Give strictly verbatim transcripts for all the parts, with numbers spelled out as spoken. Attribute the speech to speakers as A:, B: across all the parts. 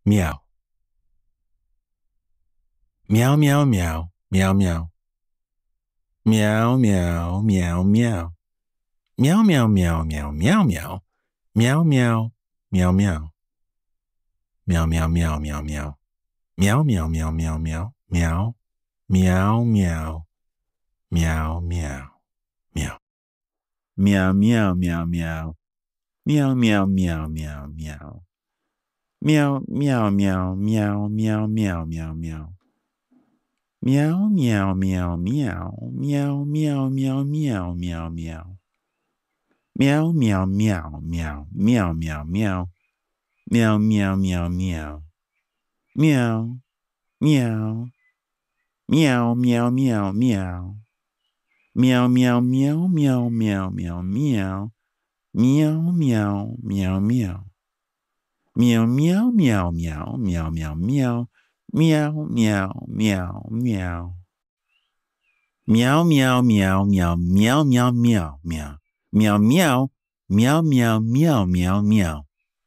A: Meow. Meow, meow, meow, meow, meow. Meow, meow, meow, meow. Meow, meow, meow, meow, meow, meow. Meow, meow, meow, meow. Meow, meow, meow, meow, meow. Meow, meow, meow, meow, meow. Meow. Meow, meow. Meow, meow. Meow.
B: Meow, meow, meow, meow. Meow, meow, meow, meow, meow. Meow, meow, meow, meow, meow, meow, meow, meow. Meow, meow, meow, meow. Meow, meow, meow, meow, meow, meow. Meow, meow, meow, meow, meow, meow, meow. Meow, meow, meow, meow. Meow, meow. Meow, meow, meow, meow. Meow, meow, meow, meow, meow, meow, meow. Meow, meow, meow, meow. Meow, meow, meow, meow, meow, meow, meow. Meow, meow, meow, meow. Meow, meow, meow, meow, meow, meow, meow, meow. Meow, meow, meow, meow, meow, meow, meow.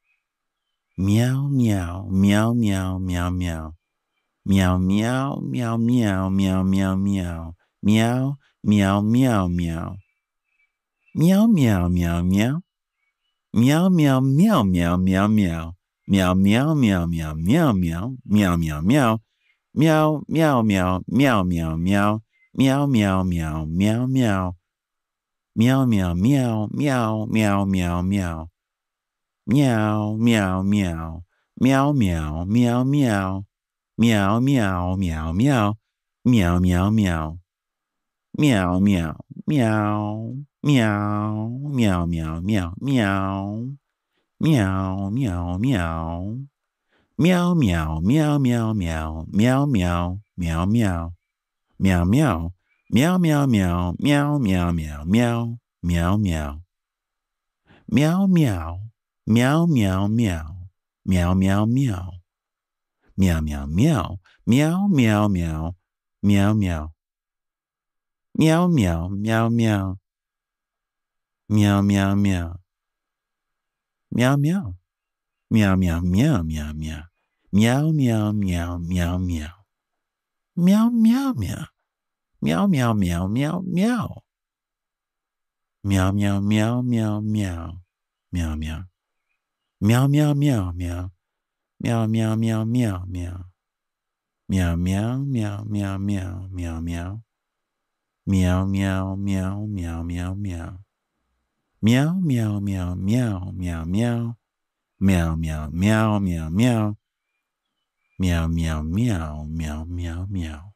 B: Meow, meow, meow, meow, meow, meow. Meow, meow, meow, meow, meow, meow, meow. Meow, meow, meow, meow. Meow, meow, meow, meow. Meow, meow, meow, meow, meow, meow. Meow, meow, meow, meow, meow, meow. Meow, meow, meow. Meow, meow, meow, meow, meow, meow. Meow, meow, meow, meow, meow. Meow, meow, meow, meow, meow, meow, meow. Meow, meow, meow. Meow, meow, meow, meow. Meow, meow, meow, meow. Meow, meow, meow. Meow, meow, meow. Meow, meow, meow, meow, meow. Meow, meow, meow. Meow, meow, meow, meow, meow. Meow, meow, meow, meow. Meow, meow. Meow, meow, meow. Meow, meow, meow, meow. Meow, meow. Meow, meow. Meow, meow, meow. Meow, meow, meow. Meow, meow, meow. Meow, meow, meow. Meow, meow. Meow, meow, meow, meow. Meow, meow, meow. Meow, meow. Meow, meow, meow, meow, meow. Meow, meow, meow, meow, meow. Meow, meow, meow. Meow, meow, meow, meow, meow. Meow, meow, meow, meow, meow. Meow, meow. Meow, meow, meow, meow. Meow, meow, meow, meow, meow. Meow, meow, meow, meow, meow, meow, meow. Meow, meow, meow, meow, meow, meow. Meow, meow, meow, meow, meow, meow. Meow, meow, meow, meow, meow. Meow, meow, meow, meow, meow, meow.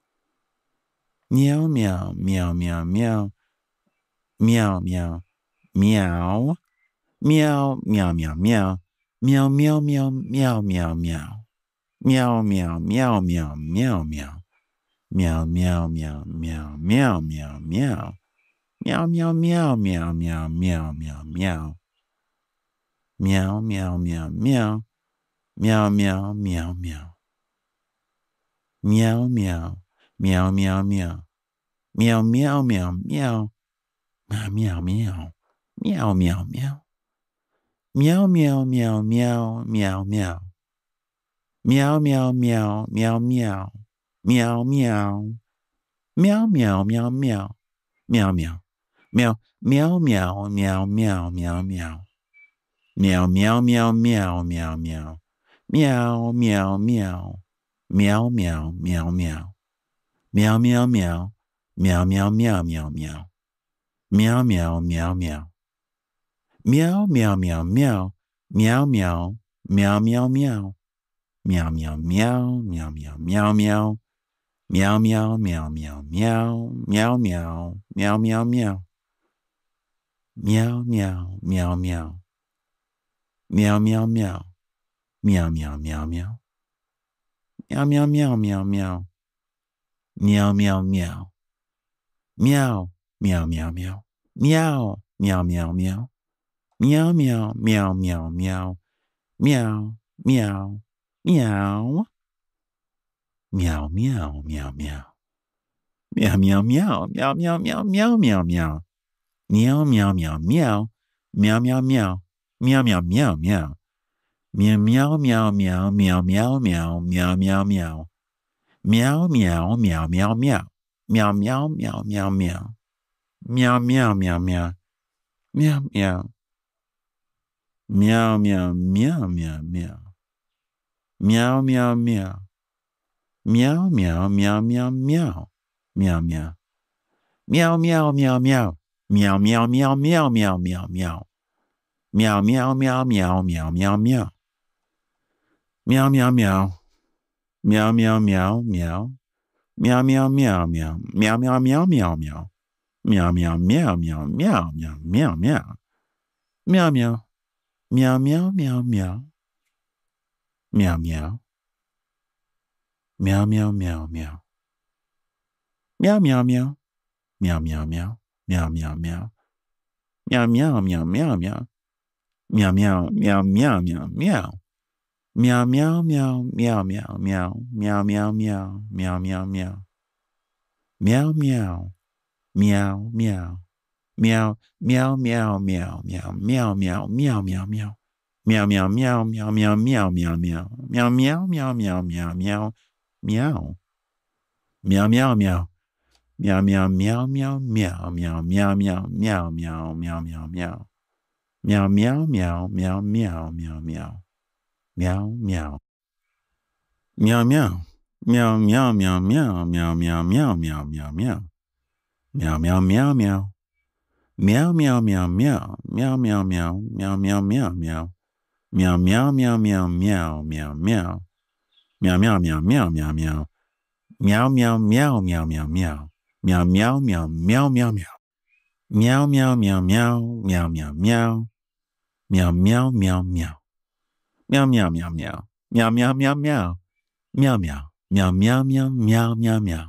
B: Meow, meow, meow, meow, meow. Meow, meow. Meow. Meow, meow, meow, meow. Meow, meow, meow, meow, meow, meow. Meow, meow, meow, meow, meow, meow. Meow, meow, meow, meow, meow, meow, meow. Meow, meow, meow, meow, meow, meow, meow, meow. Meow, meow, meow, meow. Meow, meow, meow, meow. Meow, meow. Meow, meow, meow. Meow, meow, meow, meow. Meow, meow, meow. Meow, meow, meow. Meow, meow, meow, meow, meow, meow. Meow, meow, meow, meow, meow. Meow, meow. Meow, meow, meow, meow. Meow, meow. Meow, meow, meow, meow, meow, meow, meow. Meow, meow, meow, meow, meow, meow. Meow, meow, meow. Meow, meow, meow, meow. Meow, meow, meow. Meow, meow, meow, meow, meow. Meow, meow, meow, meow. Meow, meow, meow, meow. Meow, meow. Meow, meow, meow. Meow, meow, meow, meow, meow, meow, meow. Meow, meow, meow, meow, meow. Meow, meow. Meow, meow, meow. Meow, meow, meow, meow. Meow, meow, meow. Meow, meow, meow, meow. Meow, meow, meow, meow, meow. Meow, meow, meow. Meow, meow, meow, meow. Meow, meow, meow, meow. Meow, meow, meow, meow, meow. Meow, meow, meow. Meow, meow, meow, meow. Meow, meow, meow, meow, meow, meow, meow, meow, meow. Meow, meow, meow, meow. Meow, meow, meow. Meow, meow, meow, meow. Meow, meow, meow, meow, meow, meow, meow, meow, meow, meow. Meow, meow, meow, meow, meow. Meow, meow, meow, meow, meow. Meow, meow, meow, meow. Meow, meow. Meow, meow, meow, meow, meow. Meow, meow, meow. Meow, meow, meow, meow, meow. Meow, meow. Meow, meow, meow, meow. Meow, meow, meow, meow, meow, meow, meow. Meow, meow, meow, meow, meow, meow, meow. Meow, meow, meow. Meow, meow, meow, meow. Meow, meow, meow, meow. Meow, meow, meow, meow, meow. Meow, meow, meow, meow, meow, meow, meow, meow. Meow, meow. Meow, meow, meow, meow. Meow, meow. Meow, meow, meow, meow. Meow, meow, meow. Meow, meow, meow. Meow, meow, meow. Meow, meow, meow, meow, meow. Meow, meow, meow, meow, meow, meow. Meow, meow, meow, meow, meow, meow. Meow, meow, meow. Meow, meow, meow. Meow, meow. Meow, meow. Meow, meow, meow, meow, meow, meow, meow, meow, meow, meow. Meow, meow, meow, meow, meow, meow, meow, meow. Meow, meow, meow, meow, meow, meow. Meow. Meow, meow, meow. Meow, meow, meow, meow, meow, meow, meow, meow, meow, meow, meow, meow, meow. Meow, meow, meow, meow, meow, meow, meow. Meow, meow. Meow, meow. Meow, meow, meow, meow, meow, meow, meow, meow, meow, meow. Meow, meow, meow, meow. Meow, meow, meow, meow. Meow, meow, meow. Meow, meow, meow, meow. Meow, meow, meow, meow, meow, meow, meow. Meow, meow, meow, meow, meow, meow. Meow, meow, meow, meow, meow, meow. Meow, meow, meow, meow, meow, meow. Meow, meow, meow, meow, meow, meow, meow. Meow, meow, meow, meow. Meow, meow, meow, meow. Meow, meow, meow, meow. Meow, meow. Meow, meow, meow, meow, meow, meow.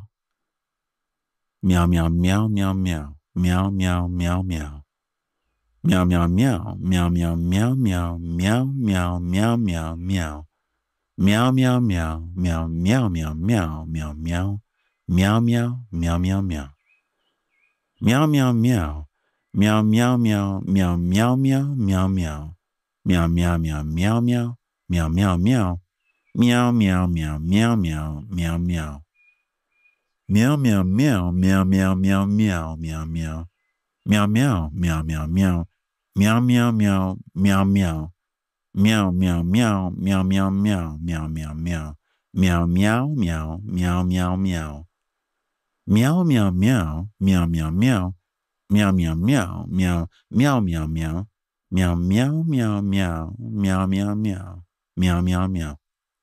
B: Meow, meow, meow, meow, meow. Meow, meow, meow, meow. Meow, meow, meow. Meow, meow, meow, meow. Meow, meow, meow, meow, meow. Meow, meow, meow. Meow, meow, meow, meow, meow, meow. Meow, meow, meow, meow, meow. Meow, meow, meow. Meow, meow, meow, meow, meow, meow, meow, meow. Meow, meow, meow, meow, meow. Meow, meow, meow. Meow, meow, meow, meow, meow, meow, meow. Meow, meow, meow, meow, meow, meow, meow, meow, meow. Meow, meow, meow, meow, meow. Meow, meow, meow, meow, meow. Meow, meow, meow, meow, meow, meow, meow, meow, meow. Meow, meow, meow, meow, meow, meow. Meow, meow, meow, meow, meow, meow. Meow, meow, meow, meow, meow, meow, meow. Meow, meow, meow, meow, meow, meow, meow. Meow, meow, meow.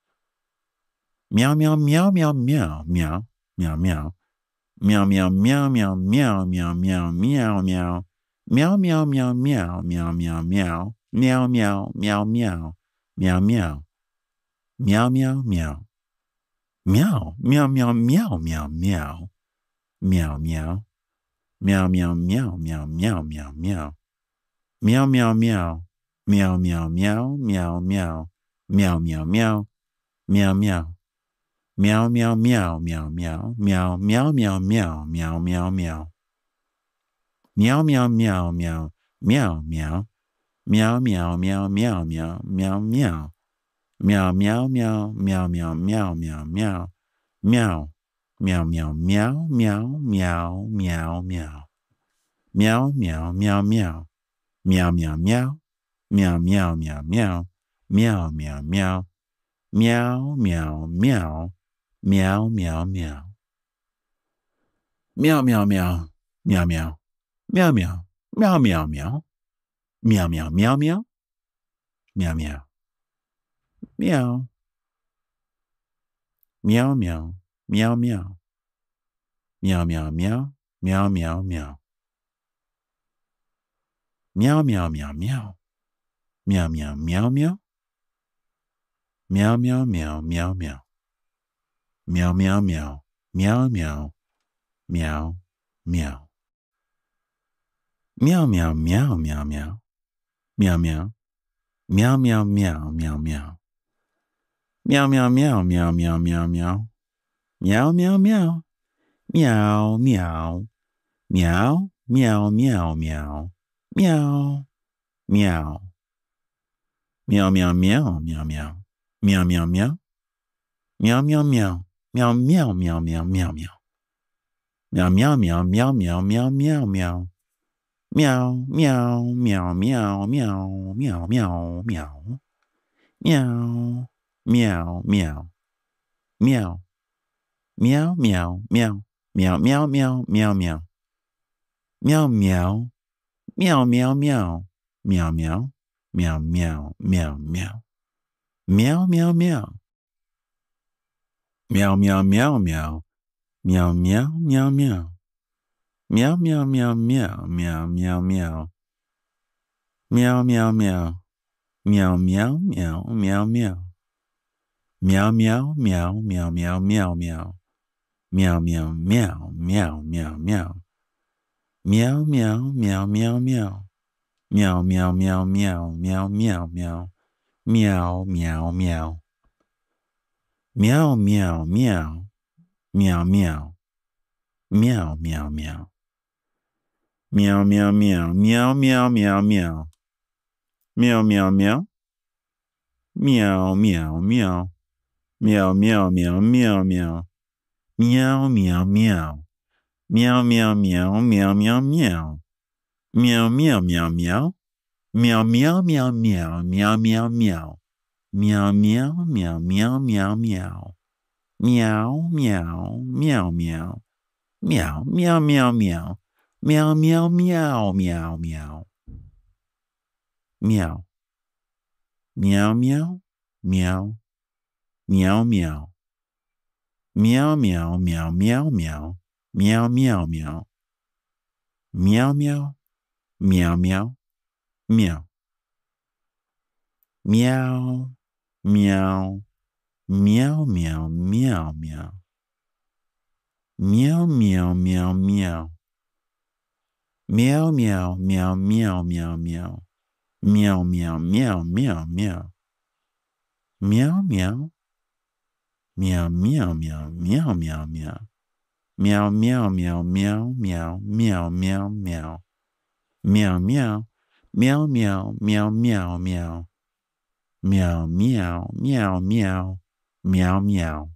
B: Meow, meow, meow, meow, meow, meow, meow, meow. Meow, meow, meow, meow, meow, meow, meow, meow, meow. Meow, meow, meow, meow, meow, meow, meow. Meow, meow, meow, meow. Meow, meow. Meow, meow, meow. Meow, meow, meow, meow, meow, meow. Meow, meow. Meow, meow, meow, meow, meow, meow, meow. Meow, meow, meow. Meow, meow, meow, meow, meow. Meow, meow, meow. Meow, meow. Meow, meow, meow, meow, meow. Meow, meow, meow, meow, meow, meow, meow. Meow, meow, meow, meow. Meow, meow. Meow, meow, meow, meow, meow, meow, meow. Meow, meow, meow, meow, meow, meow, meow, meow. Meow. Meow, meow, meow, meow, meow, meow, meow. Meow, meow, meow, meow. Meow, meow, meow. Meow, meow, meow, meow. Meow, meow, meow. Meow, meow, meow. Meow, meow, meow. Meow, meow, meow. Meow, meow. Meow, meow. Meow, meow, meow. Meow, meow, meow, meow. Meow, meow. Meow. Meow, meow. Meow, meow. Meow, meow, meow. Meow, meow, meow. Meow, meow, meow, meow. Meow, meow, meow, meow. Meow, meow, meow, meow, meow. Meow, meow, meow. Meow, meow. Meow, meow. Meow, meow, meow, meow, meow. Meow, meow. Meow, meow, meow, meow, meow. Meow, meow, meow, meow, meow, meow, meow. Meow, meow, meow. Meow, meow. Meow, meow, meow, meow. Meow, meow. Meow, meow, meow, meow, meow. Meow, meow, meow. Meow, meow, meow. Meow, meow, meow, meow, meow, meow. Meow, meow, meow, meow, meow, meow, meow, meow. Meow, meow, meow, meow, meow, meow, meow, meow. Meow, meow, meow. Meow. Meow, meow, meow. Meow, meow, meow, meow, meow. Meow, meow. Meow, meow, meow. Meow, meow. Meow, meow, meow, meow. Meow, meow, meow. Meow, meow, meow, meow. Meow, meow, meow, meow. Meow, meow, meow, meow, meow, meow, meow. Meow, meow, meow. Meow, meow, meow, meow, meow. Meow, meow, meow, meow, meow, meow, meow. Meow, meow, meow, meow, meow, meow. Meow, meow, meow, meow, meow. Meow, meow, meow, meow, meow, meow, meow. Meow, meow, meow. Meow, meow, meow. Meow, meow. Meow, meow, meow. Meow, meow, meow, meow, meow, meow, meow. Meow, meow, meow. Meow, meow, meow. Meow, meow, meow, meow, meow. Meow, meow, meow. Meow, meow, meow, meow, meow, meow. Meow, meow, meow, meow. Meow, meow, meow, meow, meow, meow, meow. Meow, meow, meow, meow, meow, meow. Meow, meow, meow, meow. Meow, meow, meow, meow. Meow, meow, meow, meow, meow. Meow. Meow, meow, meow. Meow, meow. Meow, meow, meow, meow, meow. Meow, meow, meow. Meow, meow. Meow, meow. Meow. Meow. Meow. Meow, meow, meow, meow. Meow, meow, meow, meow. Meow, meow, meow, meow, meow, meow. Meow, meow, meow, meow, meow. Meow, meow. Meow, meow, meow, meow, meow, meow. Meow, meow, meow, meow, meow, meow, meow, meow. Meow, meow. Meow, meow, meow, meow, meow. Meow, meow, meow, meow. Meow, meow.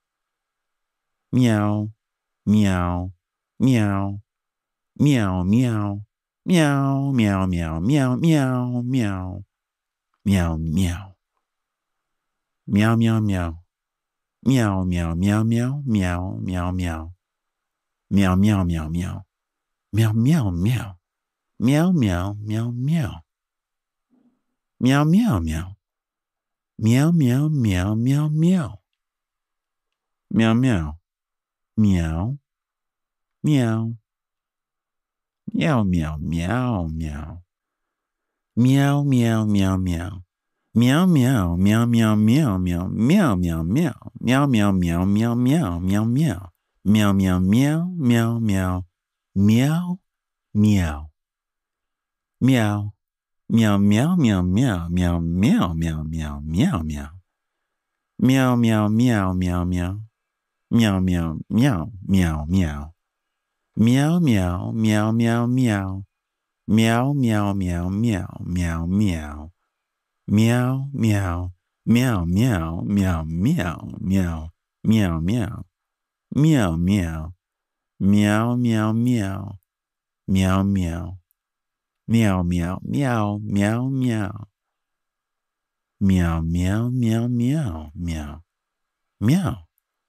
B: Meow, meow, meow. Meow, meow. Meow, meow, meow, meow, meow, meow. Meow, meow. Meow, meow, meow. Meow, meow, meow, meow, meow, meow, meow. Meow, meow, meow, meow. Meow, meow, meow. Meow, meow, meow, meow. Meow, meow, meow. Meow, meow, meow, meow, meow. Meow, meow. Meow. Meow. Meow, meow, meow, meow. Meow, meow, meow, meow. Meow, meow, meow, meow, meow, meow, meow, meow, meow. Meow, meow, meow, meow, meow, meow, meow. Meow, meow, meow, meow, meow. Meow, meow. Meow. Meow, meow, meow, meow, meow, meow, meow, meow, meow, meow. Meow, meow, meow, meow, meow. Meow, meow, meow, meow, meow. Meow, meow, meow, meow, meow. Meow, meow, meow, meow, meow, meow. Meow, meow, meow, meow, meow, meow, meow, meow, meow. Meow, meow. Meow, meow, meow. Meow, meow. Meow, meow, meow, meow, meow. Meow, meow, meow, meow, meow. Meow.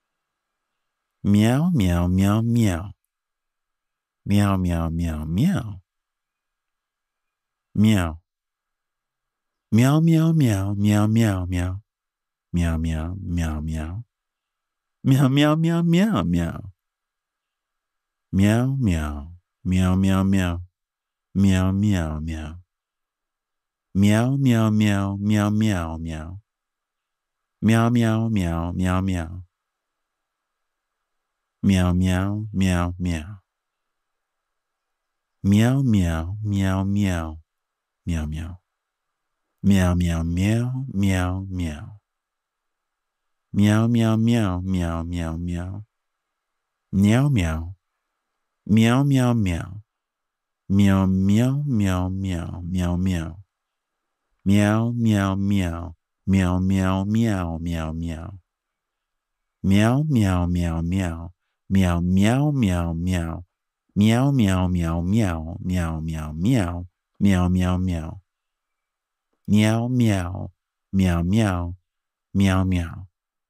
B: Meow, meow, meow, meow. Meow, meow, meow, meow. Meow. Meow, meow, meow, meow, meow, meow. Meow, meow, meow, meow. Meow, meow, meow, meow, meow. Meow, meow. Meow, meow, meow. Meow, meow, meow. Meow, meow, meow, meow, meow, meow. Meow, meow, meow, meow, meow. Meow, meow, meow, meow. Meow, meow, meow, meow. Meow, meow. Meow, meow, meow, meow, meow. Meow, meow, meow, meow, meow, meow. Meow, meow. Meow, meow, meow. Meow, meow, meow, meow, meow, meow. Meow, meow, meow. Meow, meow, meow, meow, meow. Meow, meow, meow, meow. Meow, meow, meow, meow. Meow, meow, meow, meow. Meow, meow, meow. Meow, meow, meow. Meow, meow. Meow, meow. Meow, meow.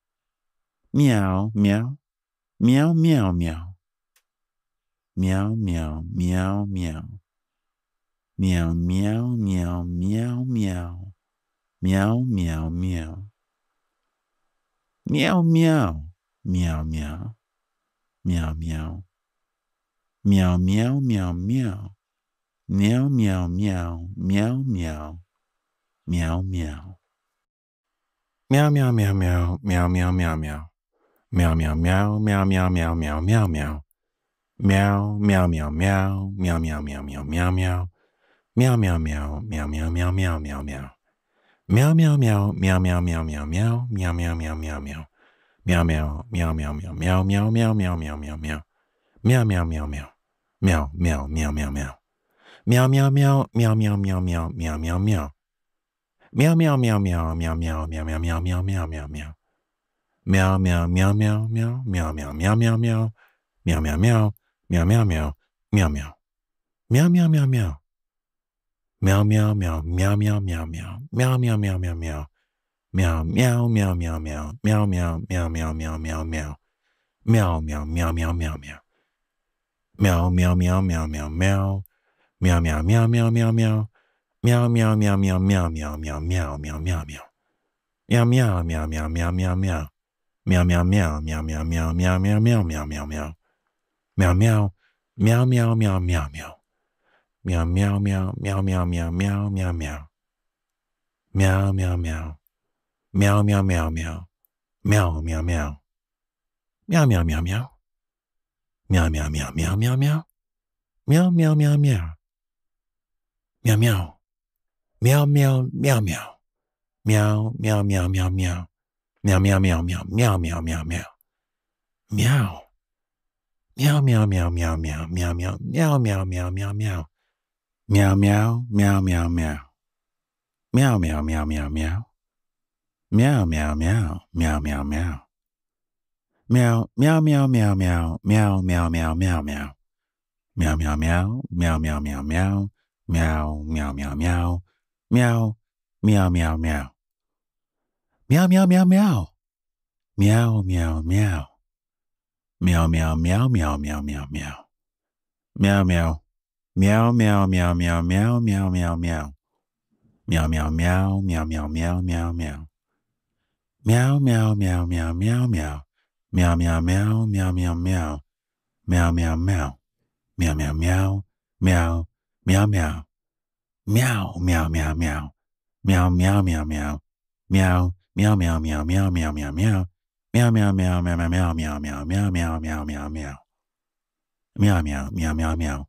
B: Meow, meow. Meow, meow, meow. Meow, meow, meow, meow. Meow, meow, meow, meow, meow. Meow, meow, meow. Meow, meow. Meow, meow. Meow, meow. Meow, meow, meow, meow. Meow, meow, meow. Meow, meow. Meow, meow.
A: Meow, meow, meow, meow, meow, meow, meow, meow. Meow, meow, meow, meow, meow, meow, meow, meow, meow. Meow, meow, meow, meow, meow, meow, meow, meow, meow, meow. Meow, meow, meow, meow, meow, meow, meow, meow, meow. Meow, meow, meow, meow, meow, meow, meow, meow, meow, meow, meow, meow, meow. Meow, meow, meow, meow, meow, meow, meow, meow, meow, meow, meow, meow. Meow, meow, meow, meow. Meow, meow, meow, meow, meow. Meow, meow, meow, meow, meow, meow, meow, meow, meow, meow. Meow, meow, meow, meow, meow, meow, meow, meow, meow, meow, meow, meow, meow. Meow, meow, meow, meow, meow, meow, meow, meow, meow, meow. Meow, meow, meow, meow, meow, meow, meow, meow. Meow, meow, meow, meow. Meow, meow, meow, meow, meow, meow, meow. Meow, meow, meow, meow, meow. Meow, meow, meow, meow, meow. Meow, meow, meow, meow, meow, meow, meow. Meow, meow, meow, meow, meow, meow. Meow, meow, meow, meow, meow, meow. Meow, meow, meow, meow, meow, meow. Meow, meow, meow, meow, meow, meow, meow, meow, meow, meow, meow. Meow, meow, meow, meow, meow, meow, meow. Meow, meow, meow, meow, meow, meow, meow, meow, meow, meow, meow, meow. Meow, meow, meow, meow, meow, meow, meow. Meow, meow, meow, meow, meow, meow, meow, meow, meow. Meow, meow, meow. Meow, meow, meow, meow. Meow, meow, meow. Meow, meow, meow, meow. Meow, meow, meow, meow, meow, meow. Meow, meow, meow, meow. Meow, meow. Meow, meow, meow, meow. Meow, meow, meow, meow, meow. Meow, meow, meow, meow, meow, meow, meow, meow. Meow. Meow, meow, meow, meow, meow, meow, meow, meow, meow, meow, meow, meow. Meow, meow, meow, meow, meow. Meow, meow, meow, meow, meow. Meow, meow, meow, meow, meow, meow. Meow, meow, meow, meow, meow, meow, meow, meow, meow, meow. Meow, meow, meow, meow, meow, meow, meow. Meow, meow, meow, meow. Meow, meow, meow, meow. Meow, meow, meow, meow. Meow, meow, meow. Meow, meow, meow, meow, meow, meow, meow. Meow, meow. Meow, meow, meow, meow, meow, meow, meow, meow. Meow, meow, meow, meow, meow, meow, meow, meow. Meow, meow, meow, meow, meow, meow. Meow, meow, meow, meow, meow, meow. Meow, meow, meow. Meow, meow, meow. Meow, meow, meow. Meow, meow, meow, meow. Meow, meow, meow, meow. Meow, meow, meow, meow, meow, meow, meow, meow. Meow, meow, meow, meow, meow, meow, meow, meow, meow, meow, meow, meow. Meow, meow, meow, meow, meow.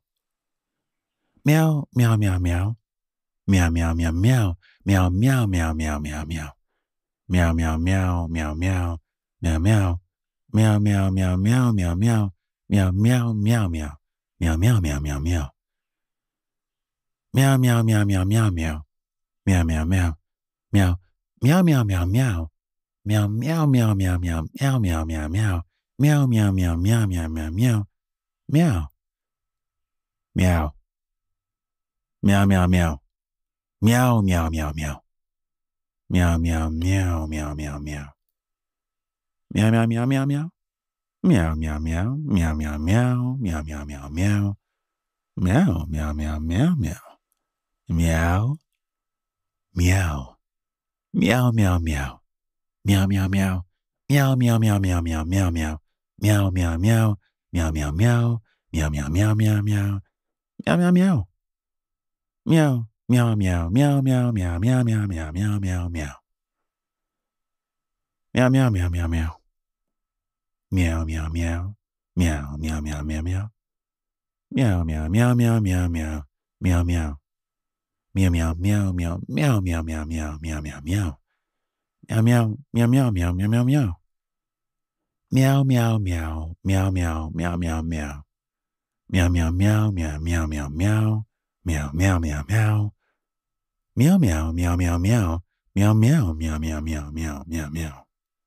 A: Meow, meow, meow, meow. Meow, meow, meow, meow. Meow, meow, meow, meow, meow, meow. Meow, meow, meow, meow, meow. Meow, meow. Meow, meow, meow, meow, meow, meow. Meow, meow, meow, meow. Meow, meow, meow, meow, meow. Meow, meow, meow, meow, meow, meow. Meow, meow, meow. Meow. Meow, meow, meow, meow. Meow, meow, meow, meow, meow, meow, meow, meow, meow. Meow, meow, meow, meow, meow, meow, meow. Meow. Meow. Meow, meow, meow. Meow, meow, meow, meow. Meow, meow, meow, meow, meow, meow. Meow, meow, meow, meow, meow. Meow, meow, meow, meow, meow, meow, meow, meow, meow, meow. Meow, meow, meow, meow, meow. Meow. Meow. Meow, meow, meow. Meow, meow, meow. Meow, meow, meow, meow, meow, meow, meow. Meow, meow, meow. Meow, meow, meow. Meow, meow, meow, meow, meow. Meow, meow, meow. Meow, meow, meow, meow, meow, meow, meow, meow, meow, meow, meow, meow. Meow, meow, meow, meow, meow. Meow, meow, meow. Meow, meow, meow, meow, meow. Meow, meow, meow, meow, meow, meow. Meow, meow. Meow, meow, meow, meow, meow, meow, meow, meow, meow, meow, meow. Meow, meow, meow, meow, meow, meow, meow, meow. Meow, meow, meow, meow, meow, meow, meow, meow. Meow, meow, meow, meow, meow, meow, meow. Meow, meow, meow, meow. Meow, meow, meow, meow, meow. Meow, meow, meow, meow, meow, meow, meow, meow.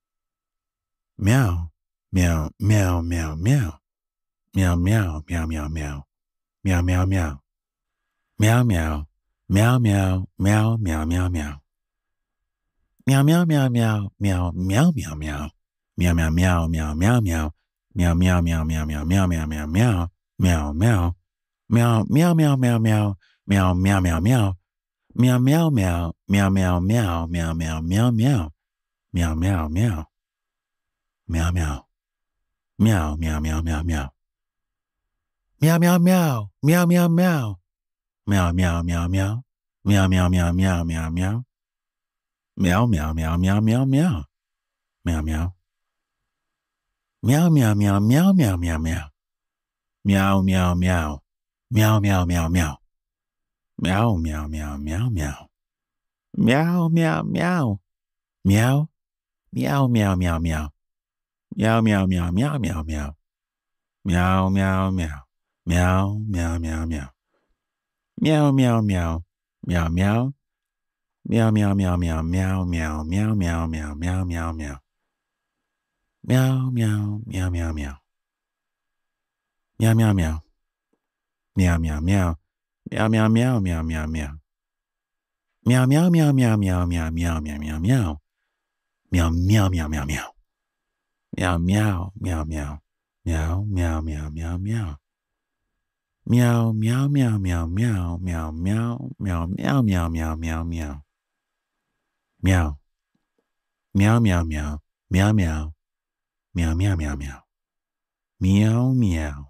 A: Meow, meow, meow, meow, meow. Meow, meow, meow, meow, meow. Meow, meow, meow. Meow, meow. Meow, meow, meow, meow, meow, meow. Meow, meow, meow, meow, meow, meow, meow, meow. Meow, meow, meow, meow, meow, meow. Meow, meow, meow, meow, meow, meow, meow, meow, meow. Meow, meow. Meow, meow, meow, meow, meow. Meow, meow, meow, meow. Meow, meow, meow. Meow, meow, meow, meow, meow, meow, meow. Meow, meow, meow. Meow, meow. Meow, meow, meow, meow, meow. Meow, meow, meow. Meow, meow, meow. Meow, meow, meow, meow. Meow, meow, meow, meow, meow, meow. Meow, meow, meow, meow, meow, meow. Meow, meow. Meow, meow, meow, meow, meow, meow, meow. Meow, meow, meow. Meow, meow, meow, meow. Meow, meow, meow, meow, meow. Meow, meow, meow. Meow. Meow, meow, meow, meow. Meow, meow, meow, meow, meow, meow. Meow, meow, meow. Meow, meow, meow, meow. Meow, meow, meow. Meow, meow. Meow, meow, meow, meow, meow, meow, meow, meow, meow, meow, meow, meow. Meow, meow, meow, meow, meow. Meow, meow, meow. Meow, meow, meow. Meow, meow, meow, meow, meow, meow. Meow, meow, meow, meow, meow, meow, meow, meow, meow, meow. Meow, meow, meow, meow, meow. Meow, meow, meow, meow. Meow, meow, meow, meow, meow. Meow, meow, meow, meow, meow, meow, meow, meow, meow, meow, meow, meow, meow. Meow. Meow, meow, meow. Meow, meow. Meow, meow, meow, meow. Meow, meow.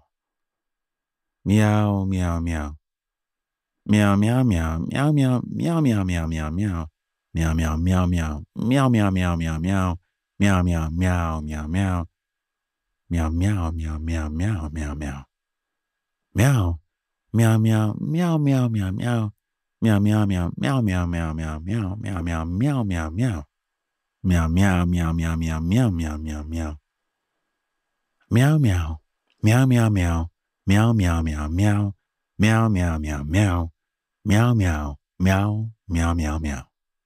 A: Meow, meow, meow. Meow, meow, meow, meow, meow, meow, meow, meow, meow, meow. Meow, meow, meow, meow. Meow, meow, meow, meow, meow. Meow, meow, meow, meow, meow. Meow, meow, meow, meow, meow, meow, meow. Meow. Meow, meow, meow, meow, meow, meow. Meow, meow, meow, meow, meow, meow, meow, meow, meow, meow, meow, meow, meow. Meow, meow, meow, meow, meow, meow, meow, meow, meow. Meow, meow. Meow, meow, meow. Meow, meow, meow, meow. Meow, meow, meow, meow. Meow, meow, meow, meow, meow, meow.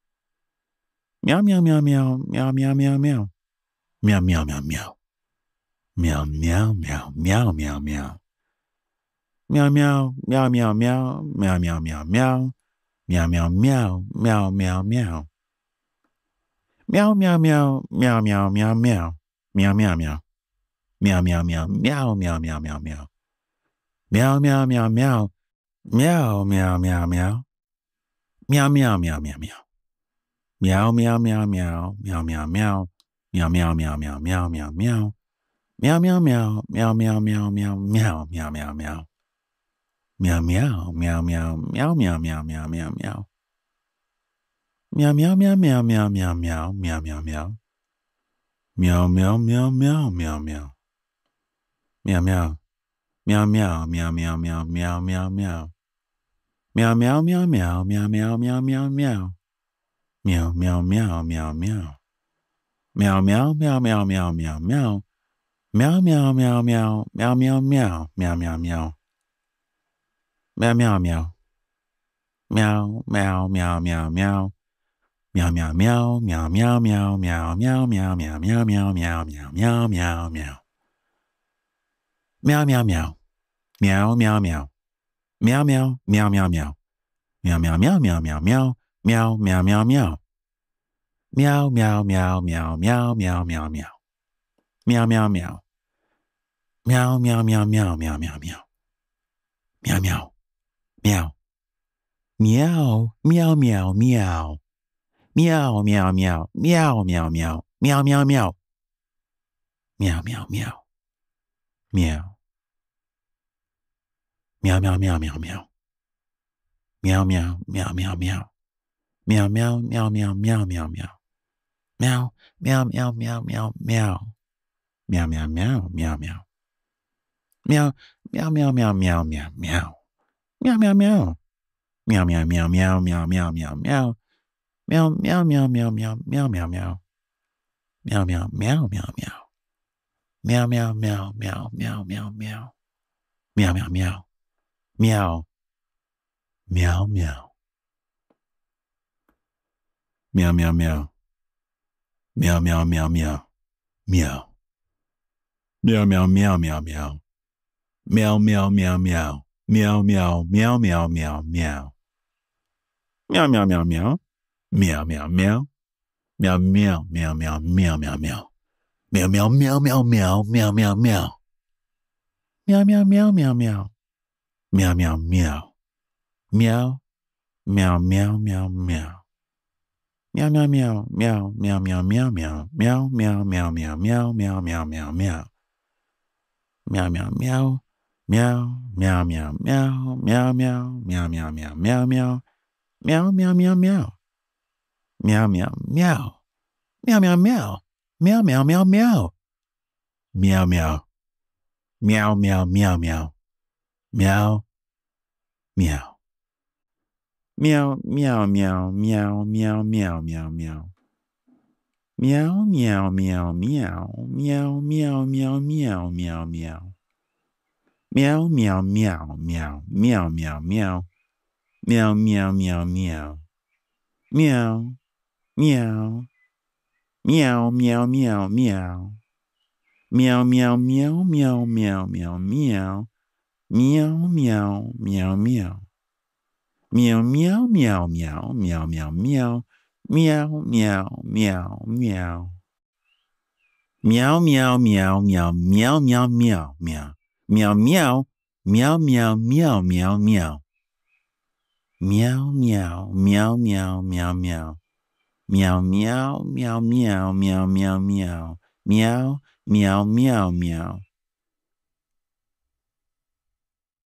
A: Meow, meow, meow, meow, meow, meow, meow, meow. Meow, meow, meow, meow. Meow, meow, meow, meow, meow, meow. Meow, meow, meow, meow, meow, meow, meow, meow, meow. Meow, meow, meow, meow, meow, meow. Meow, meow, meow, meow, meow, meow, meow. Meow, meow, meow. Meow, meow, meow, meow, meow, meow, meow, meow. Meow, meow, meow, meow. Meow, meow, meow, meow. Meow, meow, meow, meow, meow. Meow, meow, meow, meow, meow, meow, meow. Meow, meow, meow, meow, meow, meow, meow. Meow, meow, meow, meow, meow, meow, meow, meow, meow, meow, meow. Meow, meow, meow, meow, meow, meow, meow, meow, meow, meow. Meow, meow, meow, meow, meow, meow, meow, meow, meow, meow. Meow, meow, meow, meow, meow, meow. Meow, meow. Meow, meow, meow, meow, meow, meow, meow, meow. Meow, meow, meow, meow, meow, meow, meow, meow, meow. Meow, meow, meow, meow, meow. Meow, meow, meow, meow, meow, meow, meow. Meow, meow, meow, meow, meow, meow, meow, meow, meow, meow. Meow, meow, meow. Meow, meow, meow, meow, meow. Meow, meow, meow, meow, meow, meow, meow, meow, meow, meow, meow, meow, meow, meow, meow, meow, meow. Meow, meow, meow. Meow, meow, meow. Meow, meow, meow, meow, meow. Meow, meow, meow, meow, meow, meow. Meow, meow, meow, meow. Meow, meow, meow, meow, meow, meow, meow, meow. Meow, meow, meow. Meow, meow, meow, meow, meow, meow, meow. Meow, meow. Meow. Meow, meow, meow, meow. Meow, meow, meow, meow, meow, meow. Meow, meow, meow. Meow, meow, meow. Meow. Meow, meow, meow, meow, meow. Meow, meow, meow, meow, meow. Meow, meow, meow, meow, meow, meow, meow. Meow, meow, meow, meow, meow, meow. Meow, meow, meow, meow, meow. Meow, meow, meow, meow, meow, meow, meow. Meow, meow, meow. Meow, meow, meow, meow, meow, meow, meow, meow. Meow, meow, meow, meow, meow, meow, meow, meow. Meow, meow, meow, meow, meow. Meow, meow, meow, meow, meow, meow, meow. Meow, meow, meow. Meow. Meow, meow. Meow, meow, meow. Meow, meow, meow, meow. Meow. Meow, meow, meow, meow, meow. Meow, meow, meow, meow. Meow, meow, meow, meow, meow, meow. Meow, meow, meow, meow. Meow, meow, meow. Meow, meow, meow, meow, meow, meow, meow. Meow, meow, meow, meow, meow, meow, meow, meow. Meow, meow, meow, meow, meow. Meow, meow, meow. Meow, meow, meow, meow, meow. Meow, meow, meow, meow, meow, meow, meow, meow. Meow, meow, meow, meow, meow, meow, meow, meow, meow. Meow, meow, meow. Meow, meow, meow, meow, meow, meow, meow, meow, meow, meow, meow. Meow, meow, meow, meow. Meow, meow, meow. Meow, meow, meow. Meow, meow, meow, meow. Meow, meow. Meow, meow, meow, meow. Meow, meow. Meow, meow, meow, meow, meow, meow, meow, meow. Meow, meow, meow, meow, meow, meow, meow, meow, meow, meow. Meow, meow, meow, meow, meow, meow, meow. Meow, meow, meow, meow. Meow, meow. Meow, meow, meow, meow. Meow, meow, meow, meow, meow, meow, meow. Meow, meow, meow, meow. Meow, meow, meow, meow, meow, meow, meow. Meow, meow, meow, meow. Meow, meow, meow, meow, meow, meow, meow, meow. Meow, meow, meow, meow, meow, meow, meow. Meow, meow, meow, meow, meow, meow. Meow, meow, meow, meow, meow, meow, meow. Meow, meow, meow, meow.